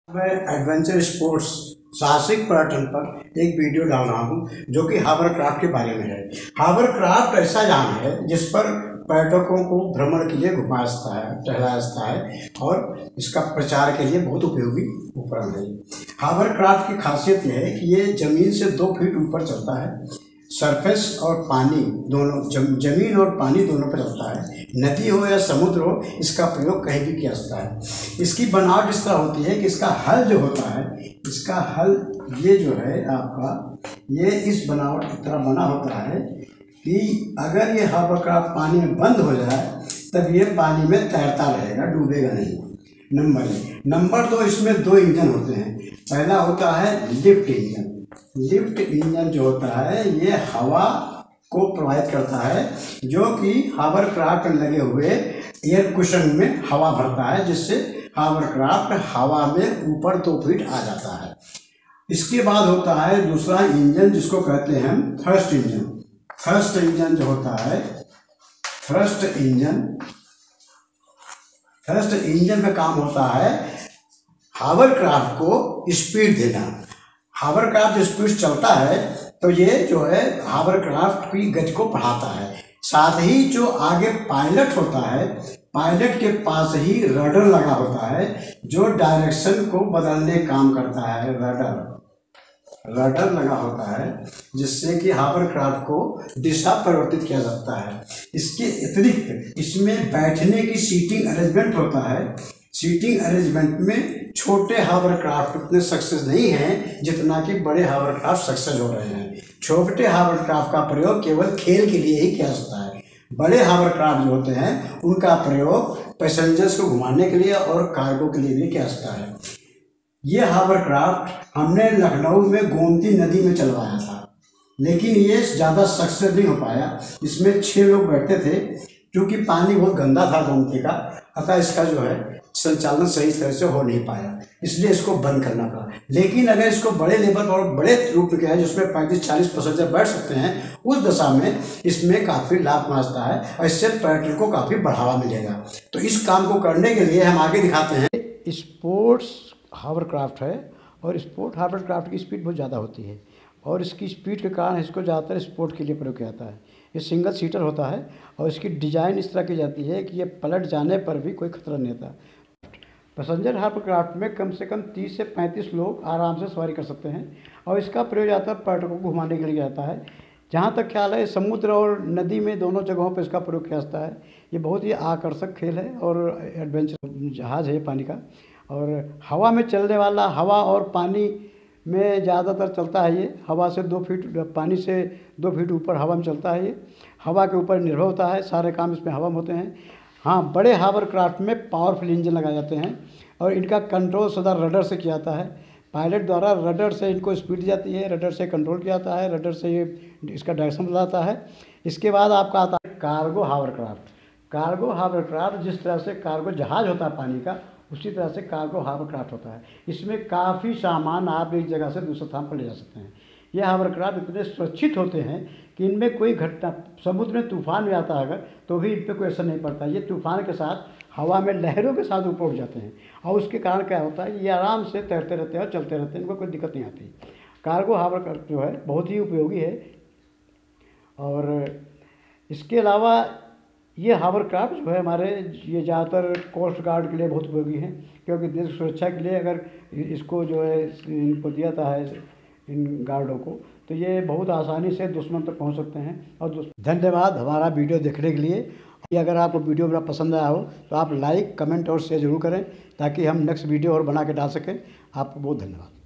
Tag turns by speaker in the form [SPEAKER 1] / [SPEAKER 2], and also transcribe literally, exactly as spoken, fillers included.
[SPEAKER 1] मैं adventure sports साहसिक पर्यटन पर एक वीडियो डाल रहा हूं जो कि हावरक्राफ्ट के बारे में है। हावरक्राफ्ट ऐसा यान है जिस पर पर्यटकों को भ्रमण के लिए घुमा सकता है, टहला सकता है और इसका प्रचार के लिए बहुत उपयोगी उपकरण है। हावरक्राफ्ट की खासियत यह है कि ये जमीन से दो फीट ऊपर चलता है। सरफेस और पानी दोनों जम, जमीन और पानी दोनों पर चलता है। नदी हो या समुद्र हो, इसका प्रयोग कहीं भी किया जाता है। इसकी बनावट इस तरह होती है कि इसका हल जो होता है, इसका हल ये जो है आपका, ये इस बनावट की तरह बना होता है कि अगर ये हावरक्राफ्ट पानी में बंद हो जाए तब ये पानी में तैरता रहेगा, डूबेगा नहीं। नंबर एक। नंबर दो, इसमें दो इंजन होते हैं। पहला होता है लिफ्ट इंजन। लिफ्ट इंजन जो होता है ये हवा को प्रवाहित करता है, जो कि हावरक्राफ्ट में लगे हुए एयर कुशन में हवा भरता है, जिससे हावरक्राफ्ट हवा में ऊपर दो फीट आ जाता है। इसके बाद होता है दूसरा इंजन जिसको कहते हैं हम थ्रस्ट इंजन। थ्रस्ट इंजन जो होता है, थ्रस्ट इंजन थ्रस्ट इंजन का काम होता है हावरक्राफ्ट को स्पीड देना। हावरक्राफ्ट जो स्पीड चलता है तो ये जो है हावरक्राफ्ट की गति को बढ़ाता है। साथ ही जो आगे पायलट होता है, पायलट के पास ही रडर लगा होता है जो डायरेक्शन को बदलने काम करता है। रडर रडर लगा होता है जिससे कि हावरक्राफ्ट को दिशा परिवर्तित किया जाता है। इसके अतिरिक्त इसमें बैठने की सीटिंग अरेंजमेंट होता है। सीटिंग अरेंजमेंट में छोटे हावरक्राफ्ट उतने सक्सेस नहीं हैं जितना कि बड़े हावरक्राफ्ट सक्सेस हो रहे हैं। छोटे हावरक्राफ्ट का प्रयोग केवल खेल के लिए ही किया जाता है। बड़े हावरक्राफ्ट जो होते हैं उनका प्रयोग पैसेंजर्स को घुमाने के लिए और कार्गो के लिए भी किया जाता है। ये हावरक्राफ्ट हमने लखनऊ में गोमती नदी में चलवाया था, लेकिन ये ज़्यादा सक्सेस नहीं हो पाया। इसमें छः लोग बैठते थे, क्योंकि पानी बहुत गंदा था गोमती का, अतः इसका जो है संचालन सही तरह से हो नहीं पाया, इसलिए इसको बंद करना पड़ा। लेकिन अगर इसको बड़े लेवल पर और बड़े रूप में किया है जिसमें पैंतीस चालीस पैसेंजर बैठ सकते हैं, उस दशा में इसमें काफ़ी लाभ पहुँचता है और इससे पर्यटन को काफ़ी बढ़ावा मिलेगा। तो इस काम को करने के लिए हम आगे दिखाते हैं।
[SPEAKER 2] स्पोर्ट्स हावरक्राफ्ट है और स्पोर्ट हावरक्राफ्ट की स्पीड बहुत ज़्यादा होती है और इसकी स्पीड के कारण इसको ज़्यादातर स्पोर्ट के लिए प्रयोग किया जाता है। ये सिंगल सीटर होता है और इसकी डिज़ाइन इस तरह की जाती है कि ये पलट जाने पर भी कोई खतरा नहीं होता। पैसेंजर हावरक्राफ्ट में कम से कम तीस से पैंतीस लोग आराम से सवारी कर सकते हैं और इसका प्रयोग ज़्यादातर पर्यटकों को घुमाने के लिए जाता है। जहाँ तक ख्याल है, समुद्र और नदी में दोनों जगहों पर इसका प्रयोग किया जाता है। ये बहुत ही आकर्षक खेल है और एडवेंचर जहाज़ है पानी का, और हवा में चलने वाला, हवा और पानी में ज़्यादातर चलता है। ये हवा से दो फीट पानी से दो फीट ऊपर हवा में चलता है। ये हवा के ऊपर निर्भर होता है, सारे काम इसमें हवा में होते हैं। हाँ, बड़े हावरक्राफ्ट में पावरफुल इंजन लगाए जाते हैं और इनका कंट्रोल सदा रडर से किया जाता है। पायलट द्वारा रडर से इनको स्पीड दी जाती है, रडर से कंट्रोल किया जाता है, रडर से ये इसका डायरेक्शन बदलाता है। इसके बाद आपका आता है कार्गो हावरक्राफ्ट। कार्गो हावरक्राफ्ट जिस तरह से कार्गो जहाज़ होता है पानी का, उसी तरह से कार्गो हावरक्राफ्ट होता है। इसमें काफ़ी सामान आप एक जगह से दूसरे स्थान पर ले जा सकते हैं। ये हावरक्राफ्ट इतने सुरक्षित होते हैं कि इनमें कोई घटना, समुद्र में तूफान भी आता है अगर, तो भी इन पर कोई असर नहीं पड़ता। ये तूफान के साथ हवा में लहरों के साथ ऊपर उठ जाते हैं और उसके कारण क्या होता है, ये आराम से तैरते रहते हैं और चलते रहते हैं, इनको कोई दिक्कत नहीं आती। कार्गो हावरक्राफ्ट जो है बहुत ही उपयोगी है। और इसके अलावा ये हावरक्राफ्ट जो है हमारे, ये ज़्यादातर कोस्ट गार्ड के लिए बहुत उपयोगी हैं, क्योंकि देश की सुरक्षा के लिए अगर इसको जो है इनको दिया जाता है इन गार्डों को, तो ये बहुत आसानी से दुश्मन तक पहुंच सकते हैं। और धन्यवाद हमारा वीडियो देखने के लिए। अगर आपको वीडियो मेरा पसंद आया हो तो आप लाइक, कमेंट और शेयर जरूर करें, ताकि हम नेक्स्ट वीडियो और बना के डाल सकें। आपको बहुत धन्यवाद।